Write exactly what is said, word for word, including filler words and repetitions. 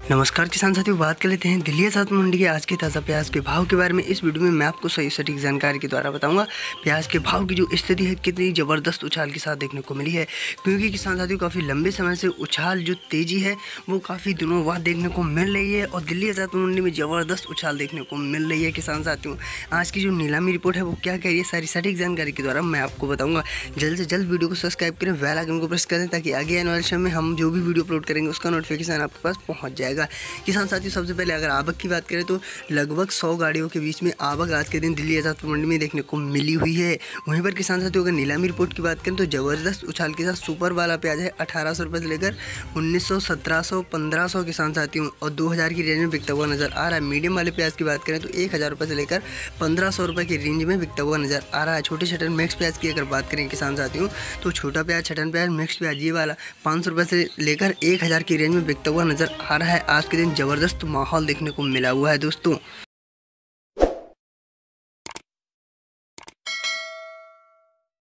नमस्कार किसान साथियों, बात कर लेते हैं दिल्ली आजाद मंडी के आज के ताज़ा प्याज के भाव के बारे में। इस वीडियो में मैं आपको सही सटीक जानकारी के द्वारा बताऊंगा प्याज के भाव की जो स्थिति है कितनी ज़बरदस्त उछाल के साथ देखने को मिली है। क्योंकि किसान साथियों काफ़ी लंबे समय से उछाल जो तेज़ी है वो काफ़ी दिनों बाद देखने को मिल रही है और दिल्ली आजाद मंडी में ज़बरदस्त उछाल देखने को मिल रही है। किसान साथियों आज की जो नीलामी रिपोर्ट है वो क्या कह रही है, सारी सटीक जानकारी के द्वारा मैं आपको बताऊँगा। जल्द से जल्द वीडियो को सब्सक्राइब करें, बेल आइकन को प्रेस करें ताकि आगे आने वाले समय में हम जो भी वीडियो अपलोड करेंगे उसका नोटिफिकेशन आपके पास पहुँच जाएगा। किसान साथियों सबसे पहले अगर आवक की बात करें तो लगभग सौ गाड़ियों के बीच में आवक आज के दिन दिल्ली आजाद मंडी में देखने को मिली हुई है। वहीं पर किसान साथियों अगर नीलामी रिपोर्ट की बात करें तो ज़बरदस्त उछाल के साथ सुपर वाला प्याज है अठारह सौ रुपये से लेकर उन्नीस सौ सत्रह सौ पंद्रह सौ किसान साथियों और दो हज़ार की रेंज में बिकता हुआ नजर आ रहा है। मीडियम वाले प्याज की बात करें तो एक हज़ार रुपये से लेकर पंद्रह सौ रुपये की रेंज में बिकता हुआ नजर आ रहा है। छोटे छटन मिक्स प्याज की अगर बात करें किसान साथियों तो छोटा प्याज, छटन प्याज, मिक्स प्याज ये वाला पाँच सौ रुपये से लेकर एक हज़ार की रेंज में बिकता हुआ नजर आ रहा है। आज के दिन ज़बरदस्त माहौल देखने को मिला हुआ है दोस्तों।